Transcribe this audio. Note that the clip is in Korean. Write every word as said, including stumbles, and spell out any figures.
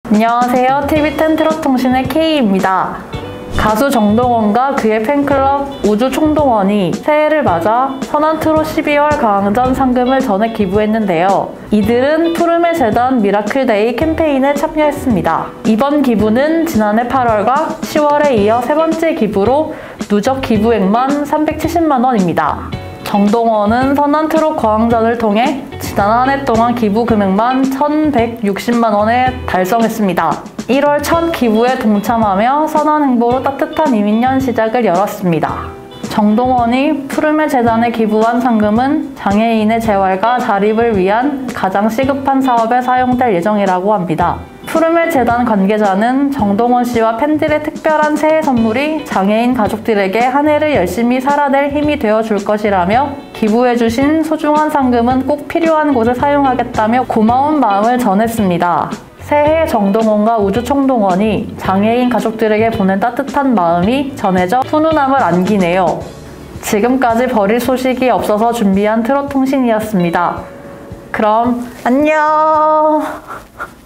안녕하세요. 티비텐 트롯통신의 K입니다. 가수 정동원과 그의 팬클럽 우주총동원이 새해를 맞아 선한트롯 십이월 가왕전 상금을 전액 기부했는데요. 이들은 푸르메 재단 미라클데이 캠페인에 참여했습니다. 이번 기부는 지난해 팔월과 시월에 이어 세 번째 기부로 누적 기부액만 삼백칠십만 원입니다. 정동원은 선한트롯 가왕전을 통해 지난 한 해 동안 기부 금액만 천백육십만 원에 달성했습니다. 일월 첫 기부에 동참하며 선한 행보로 따뜻한 이민년 시작을 열었습니다. 정동원이 푸르메 재단에 기부한 상금은 장애인의 재활과 자립을 위한 가장 시급한 사업에 사용될 예정이라고 합니다. 푸르메 재단 관계자는 정동원 씨와 팬들의 특별한 새해 선물이 장애인 가족들에게 한 해를 열심히 살아낼 힘이 되어줄 것이라며 기부해주신 소중한 상금은 꼭 필요한 곳에 사용하겠다며 고마운 마음을 전했습니다. 새해 정동원과 우주총동원이 장애인 가족들에게 보낸 따뜻한 마음이 전해져 훈훈함을 안기네요. 지금까지 버릴 소식이 없어서 준비한 트롯통신이었습니다. 그럼 안녕!